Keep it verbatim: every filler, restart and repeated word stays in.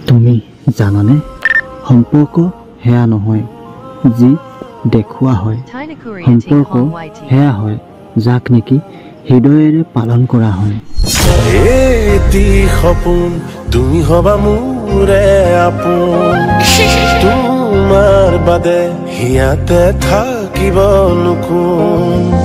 তুমি জানানে সম্পৰ্ক হেয়া নহয় যি দেখুৱা হয় সম্পৰ্ক হেয়া হয় যাক নেকি হৃদয়েৰে পালন কৰা হয় এটি সপোন তুমি হবা মোৰে আপোন তোমাৰ বাদে হিয়াতে থাকিব নুকুন